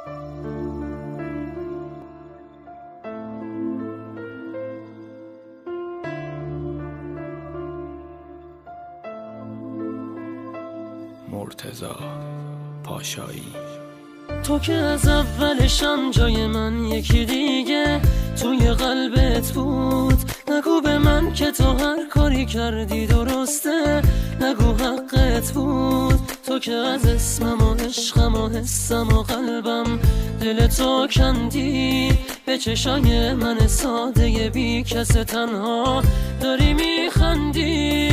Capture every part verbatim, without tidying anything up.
مرتضی پاشایی. تو که از اولشم جای من یکی دیگه توی قلبت بود، نگو به من که تو هر کاری کردی درسته، نگو حقت بود. تو که از اسمم و عشقم و حسم و قلبم دل تو کندی، به چشای من ساده بی کس تنها داری میخندی.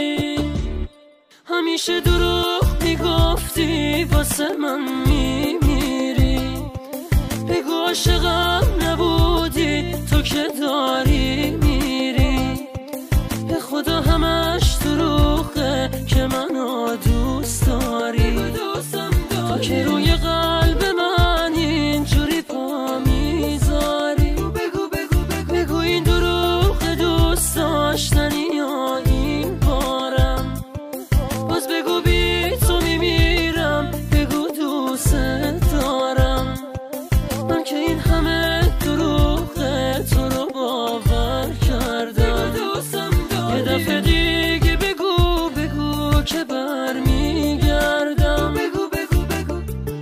همیشه دروغ میگفتی واسه من میمیری، بگو عاشقم نبودی تو که داری میری. به خدا همش دروغه که منو دوست داری، تو که روی قلب من اینجوری پا میذاری. بگو بگو بگو بگو این دروغ دوست داشتنی یا این بارم، باز بگو بی تو میمیرم، بگو دوست دارم. من که این همه دروغه تو رو باور کردم، یه دفعه دیگه بگو بگو که برمیگردم. بگو بگو بگو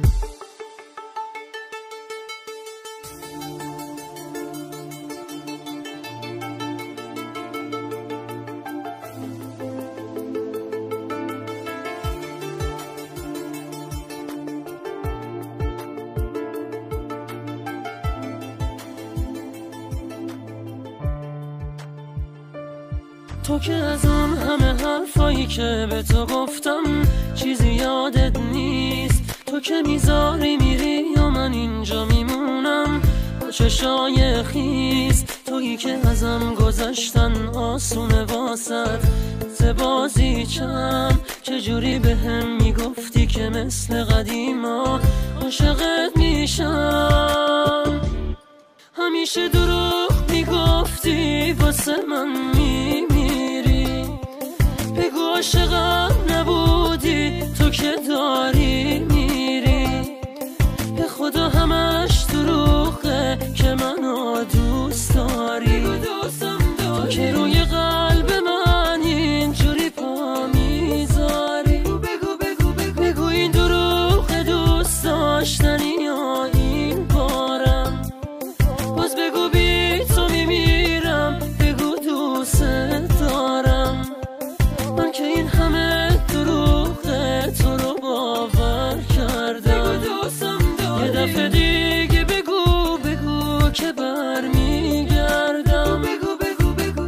تو که از اون همه حرفایی که به تو گفتم چیزی یادت نیست. تو که میذاری میری یا من اینجا میمونم با چشای خیس. تویی که ازم گذشتن آسونه واسد زبازی چم، چجوری به هم میگفتی که مثل قدیما عاشقت میشم. همیشه دروغ میگفتی واسه من میمیری، بگو عاشقم نبودی تو که داری میری. به خدا همش دروغه که منو دوست داری، تو که روی قلب من اینجوری پا میذاری. بگو بگو بگو بگو این دروغ دوست داشتنی یا این بارم، باز بگو بی تو میمیرم، بگو دوست دارم. من که این همه دروغه تو رو باور کردم، یه دفعه دیگه بگو بگو که برمیگردم. بگو بگو بگو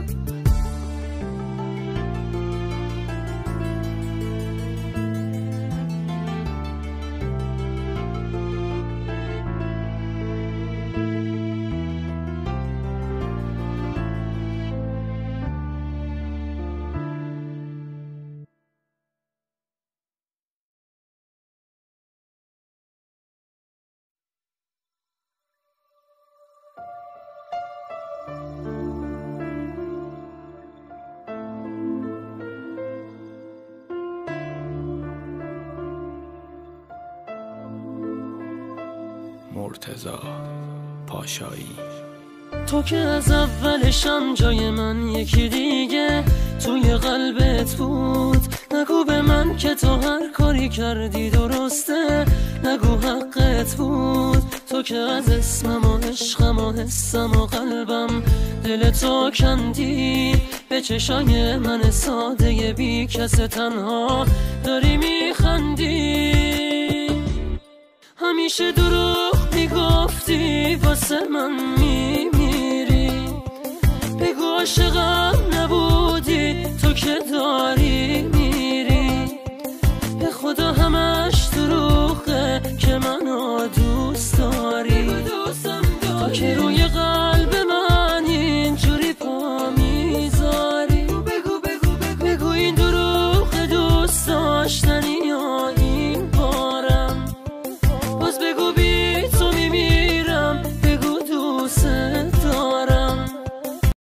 مرتضی پاشایی. تو که از اولشم جای من یکی دیگه توی قلبت بود، نگو به من که تو هر کاری کردی درسته، نگو حقت بود. تو که از اسمم و عشقم و حسم و قلبم دل تو کندی، به چشای من ساده بی کس تنها داری میخندی. همیشه دروغ میگفتی واسه من میمیری، بگو عاشقم نبود